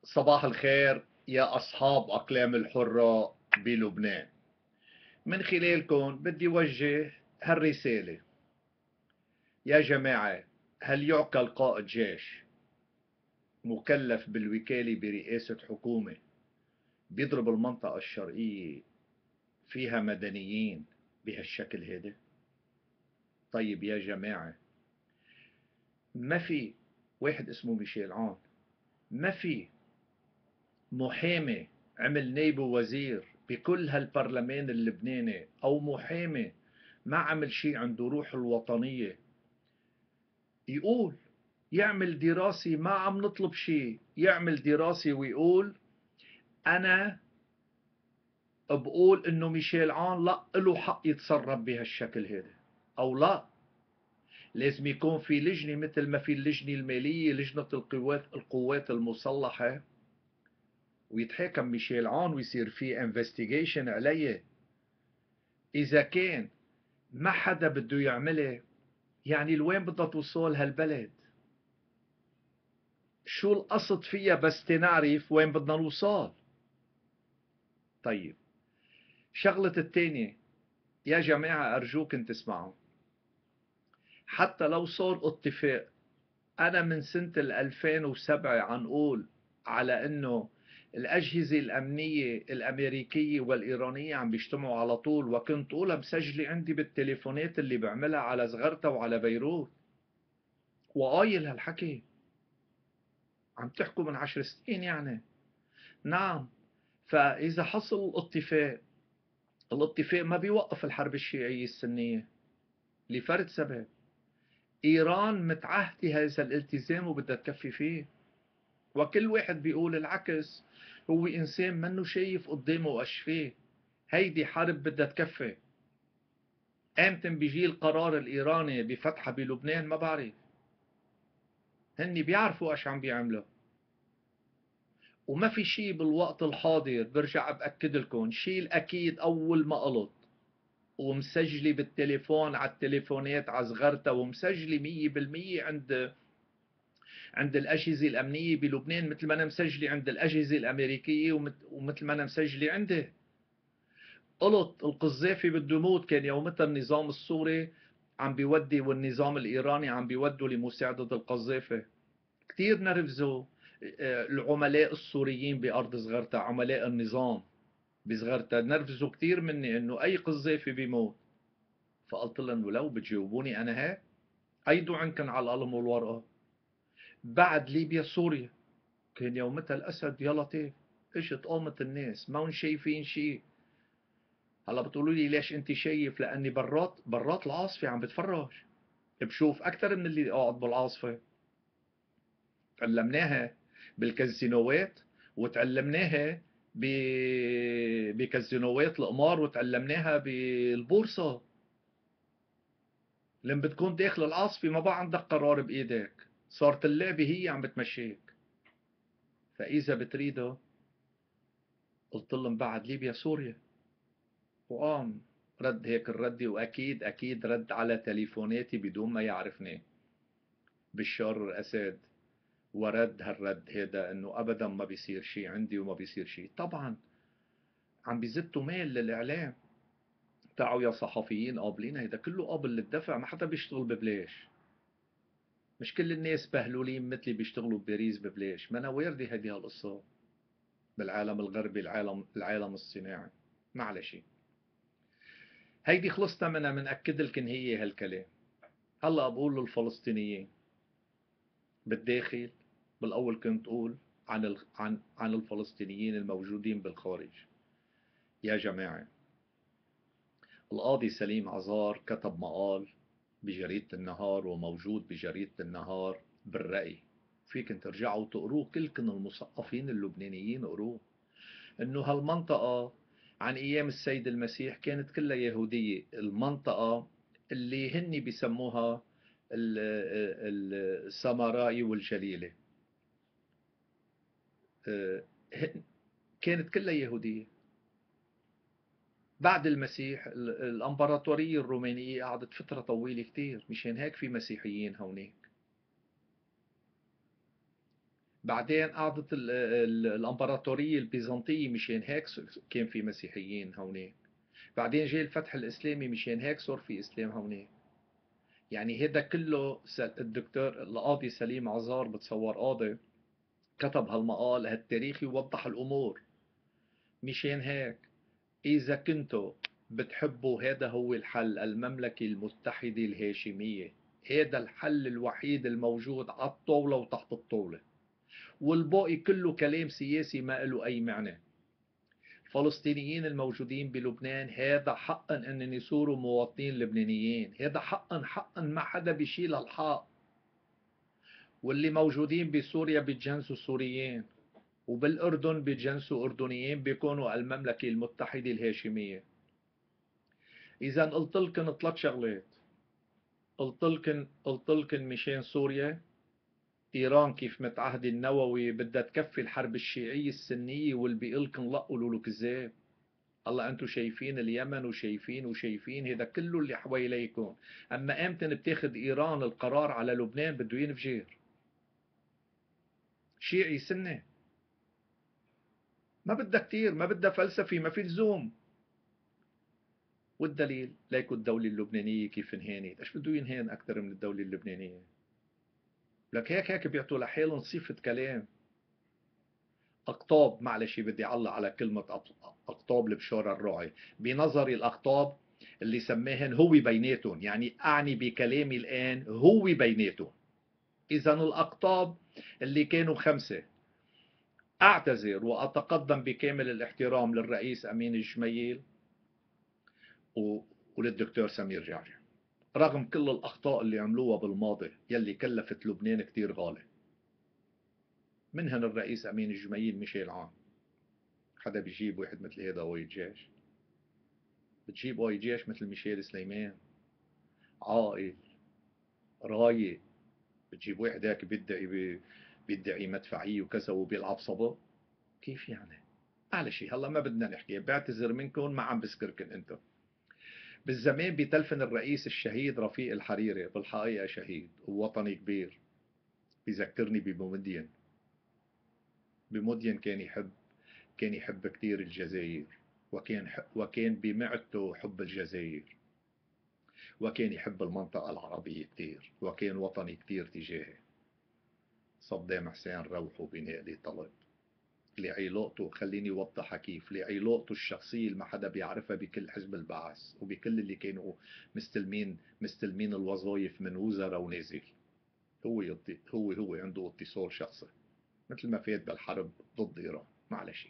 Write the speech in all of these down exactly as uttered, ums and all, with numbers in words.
صباح الخير يا أصحاب أقلام الحرة بلبنان. من خلالكم بدي وجه هالرسالة. يا جماعة، هل يعقل قائد جيش مكلف بالوكالة برئاسة حكومة بيضرب المنطقة الشرقية فيها مدنيين بهالشكل هذا؟ طيب يا جماعة، ما في واحد اسمه ميشيل عون، ما في محامي عمل نائب وزير بكل هالبرلمان اللبناني، او محامي ما عمل شيء عنده روح الوطنية يقول يعمل دراسة؟ ما عم نطلب شيء، يعمل دراسة ويقول انا بقول انه ميشيل عون لا له حق يتصرف بهالشكل هذا او لا. لازم يكون في لجنة مثل ما في اللجنة المالية، لجنة القوات القوات المسلحة، ويتحاكم ميشيل عون ويصير في انفستيجيشن عليه. اذا كان ما حدا بده يعملها، يعني لوين بدها توصل هالبلد؟ شو القصد فيها بس تنعرف وين بدنا نوصل؟ طيب، شغلة التانية، يا جماعة أرجوك تسمعوا. حتى لو صار اتفاق، أنا من سنة ألفين وسبعة عن قول على أنه الأجهزة الأمنية الأمريكية والإيرانية عم بيجتمعوا على طول، وكنت أقولها مسجلة عندي بالتليفونات اللي بعملها على زغرتا وعلى بيروت، وقايل هالحكي. عم تحكوا من عشر سنين يعني. نعم. فإذا حصل الاتفاق، الاتفاق ما بيوقف الحرب الشيعية السنية لفرد سبب: إيران متعهدة هذا الالتزام وبدها تكفي فيه، وكل واحد بيقول العكس. هو إنسان منه شايف قدامه أشفاه. هيدي حرب بدها تكفي. امتى بيجي القرار الإيراني بفتحها بلبنان ما بعرف. هني بيعرفوا ايش عم بيعملوا، وما في شيء بالوقت الحاضر. برجع بأكد لكم شيء الأكيد أول ما قلت ومسجلة بالتليفون على التليفونات على صغرتها، ومسجلة مية بالمية عند عند الأجهزة الأمنية بلبنان، مثل ما أنا مسجلة عند الأجهزة الأمريكية ومثل ما أنا مسجلة عندي. قلت القذافي بده يموت، كان يومتها النظام السوري عم بيودي والنظام الإيراني عم بيودوا لمساعدة القذافي. كتير نرفزوا العملاء السوريين بأرض صغرتا، عملاء النظام بصغرتا، نرفزوا كتير مني انه اي قذافي بيموت. فقلت لهم ولو بتجاوبوني انا هيك ايدوا عنكن على القلم والورقه. بعد ليبيا سوريا كان يومتها الاسد يا لطيف، اجت قامت الناس ما هم شايفين شيء. هلا بتقولوا لي ليش انت شايف؟ لاني برات برات العاصفه عم بتفرج، بشوف اكثر من اللي قاعد بالعاصفه. تعلمناها بالكازينوات، وتعلمناها بكازينوات القمار، وتعلمناها بالبورصة. لما بتكون داخل العاصفة ما بقى عندك قرار بإيدك، صارت اللعبة هي عم بتمشيك. فإذا بتريده، قلت لهم بعد ليبيا سوريا. وقام رد هيك الردة، وأكيد أكيد رد على تليفوناتي بدون ما يعرفني، بشار الأسد. ورد هالرد هذا انه ابدا ما بيصير شيء عندي وما بيصير شيء. طبعا عم بيزتوا ميل للاعلام. تعوا يا صحفيين قابلين، هيدا كله قابل للدفع، ما حدا بيشتغل ببلاش. مش كل الناس بهلولين مثلي بيشتغلوا بباريس ببلاش. ما انا واردة هيدي هالقصة بالعالم الغربي، العالم العالم الصناعي. معلش، هيدي خلصنا منها. منأكد لكم هي هالكلام. هلا بقول للفلسطينيين بالداخل، بالاول كنت اقول عن عن عن الفلسطينيين الموجودين بالخارج. يا جماعة، القاضي سليم عزار كتب مقال بجريدة النهار، وموجود بجريدة النهار بالرأي، فيكن ترجعوا تقروه كلكن المثقفين اللبنانيين اقروه، انه هالمنطقة عن ايام السيد المسيح كانت كلها يهودية. المنطقة اللي هني بيسموها السامراء والجليلة كانت كلها يهودية. بعد المسيح الامبراطورية الرومانية قعدت فترة طويلة كتير، مشان هيك في مسيحيين هونيك. بعدين قعدت ال- ال- الامبراطورية البيزنطية، مشان هيك كان في مسيحيين هونيك. بعدين جاء الفتح الاسلامي، مشان هيك صار في اسلام هونيك. يعني هذا كله الدكتور القاضي سليم عزار، بتصور قاضي، كتب هالمقال هالتاريخي ووضح الامور. مشان هيك اذا كنتوا بتحبوا، هذا هو الحل، المملكة المتحدة الهاشمية. هذا الحل الوحيد الموجود على الطاولة وتحت الطاولة، والباقي كله كلام سياسي ما له أي معنى. الفلسطينيين الموجودين بلبنان هذا حقا أن يصيروا مواطنين لبنانيين، هذا حقا حقا ما حدا بيشيل الحق. واللي موجودين بسوريا بيتجنسوا سوريين، وبالأردن بيتجنسوا أردنيين، بيكونوا المملكة المتحدة الهاشمية. إذا قلت لكم ثلاث شغلات، قلت لكم قلت لكم مشان سوريا، إيران كيف متعهد النووي بدها تكفي الحرب الشيعية السنية، واللي بيقول لكم لا قولوا له كذاب. الله أنتم شايفين اليمن وشايفين وشايفين هذا كله اللي حواليكم، أما أمتى بتاخذ إيران القرار على لبنان بده ينفجر. شيعي سنة، ما بدها كتير، ما بدها فلسفي، ما في لزوم. والدليل ليكو الدولة اللبنانية كيف انهانت، ايش بده ينهان أكثر من الدولة اللبنانية؟ لك هيك هيك بيعطوا لحالهم صفة كلام. أقطاب، معلش بدي أعلق على كلمة أقطاب لبشار الراعي. بنظري الأقطاب اللي سماهن هو بيناتهم، يعني أعني بكلامي الآن هو بيناتهم. إذا الأقطاب اللي كانوا خمسة، أعتذر وأتقدم بكامل الاحترام للرئيس أمين الجميل وللدكتور سمير جعجع، رغم كل الأخطاء اللي عملوها بالماضي يلي كلفت لبنان كتير غالي. منهن الرئيس أمين الجميل ميشيل عون. حدا بيجيب واحد مثل هذا قوي جيش؟ بتجيب قوي جيش مثل ميشيل سليمان، عاقل رايق؟ بتجيب واحد هيك بيدعي بيدعي مدفعية وكذا وبيلعب صبا؟ كيف يعني؟ معلش هلا ما بدنا نحكي، بعتذر منكم، ما عم بذكركم انتم. بالزمان بتلفن الرئيس الشهيد رفيق الحريري، بالحقيقة شهيد ووطني كبير، بذكرني بمدين. بمدين كان يحب كان يحب كتير الجزائر، وكان وكان بمعدته حب الجزائر، وكان يحب المنطقة العربية كتير، وكان وطني كتير تجاهي. صدام حسين روحه بنقلي طلب لعلاقته، خليني اوضحها كيف، لعلاقته الشخصية اللي ما حدا بيعرفها بكل حزب البعث وبكل اللي كانوا مستلمين مستلمين الوظائف من وزراء ونازل. هو يطي هو هو عنده اتصال شخصي، مثل ما فات بالحرب ضد ايران. معلش.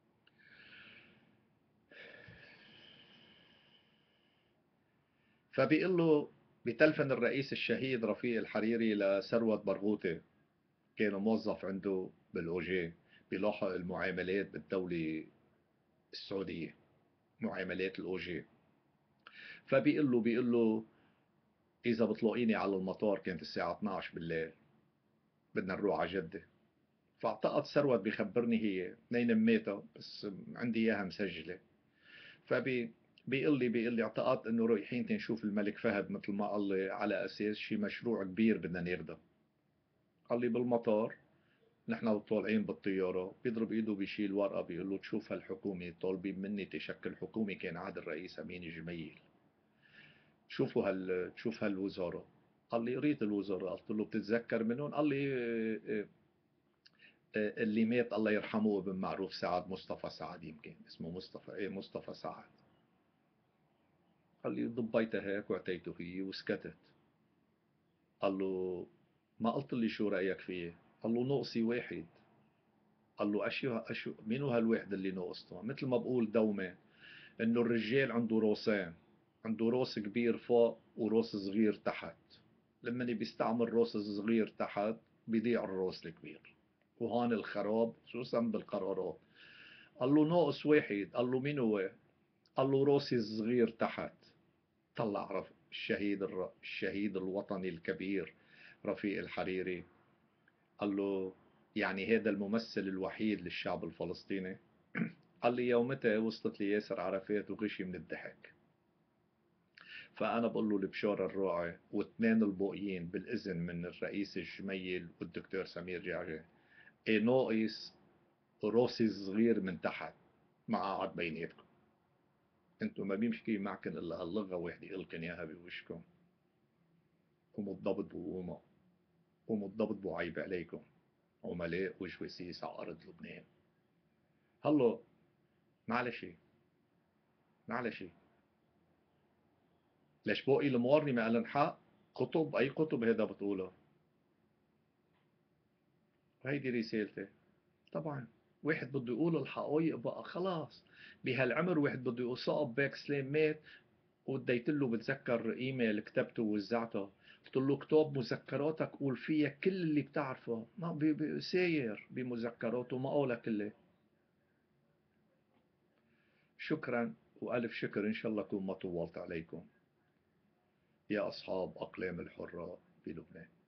فبيقول له بتلفن الرئيس الشهيد رفيق الحريري لثروت برغوثي، كان موظف عنده بالاوجي بيلاحق المعاملات بالدولة السعودية، معاملات الاوجي. فبيقول له بيقول له إذا بتلاقيني على المطار، كانت الساعة اثنعش بالليل، بدنا نروح على جدة. فاعتقد ثروت بيخبرني هي اثنيناتها، بس عندي إياها مسجلة. فبي بيقول لي بيقول لي اعتقدت انه رايحين تنشوف الملك فهد، مثل ما قال لي، على اساس شي مشروع كبير بدنا ناخده. قال لي بالمطار نحن وطالعين بالطيارة، بيضرب ايده بيشيل ورقة، بيقول له تشوف هالحكومة طالبين مني تشكل حكومة، كان عهد الرئيس أمين الجميل. شوفوا هال تشوف هالوزارة. قال لي قريت الوزراء، قلت له بتتذكر منهم؟ قال لي آه، آه، اللي مات الله يرحمه ابن معروف سعد، مصطفى سعد، يمكن اسمه مصطفى، ايه مصطفى سعد. قال لي ضبيتها هيك واعطيته هي وسكتت. قال له ما قلت لي شو رأيك فيه؟ قال له ناقصي واحد. قال له اشو اشو مين هو هالواحد اللي ناقصته؟ مثل ما بقول دوما انه الرجال عنده راسين، عنده راس كبير فوق وراس صغير تحت. لما بيستعمل راس صغير تحت بيضيع الراس الكبير، وهون الخراب خصوصا بالقرارات. قال له ناقص واحد. قال له مين هو؟ قال له راسي الصغير تحت. طلع عرف الشهيد الر... الشهيد الوطني الكبير رفيق الحريري. قال له يعني هذا الممثل الوحيد للشعب الفلسطيني؟ قال لي يومتها وصلت لي ياسر عرفات وغشي من الضحك. فأنا بقول له لبشار الراعي واثنين الباقيين بالإذن من الرئيس الجميل والدكتور سمير جعجع، إيه ناقص روسي صغير من تحت ما قعد بيناتكم. انتم ما بيمشي معكن الا هاللغة واحد يلقن اياها بوشكم، ومتضبط بقومة، ومتضبط بعيب عليكم، عملاء وجواسيس على أرض لبنان. هلا معلش معلش ليش بوقي الموارني ما قالن حق؟ كتب أي كتب هيدا بتقولها؟ هيدي رسالتي. طبعا واحد بده يقول الحقائق بقى خلاص. بهالعمر واحد بده يقول صعب باك سليم مات، وديت له بتذكر ايميل كتبته ووزعته، قلت له اكتب مذكراتك قول فيها كل اللي بتعرفه، ما بي بي ساير بمذكراته ما قولها كلها. شكرا والف شكر، ان شاء الله اكون ما طولت عليكم يا اصحاب اقلام الحرة في لبنان.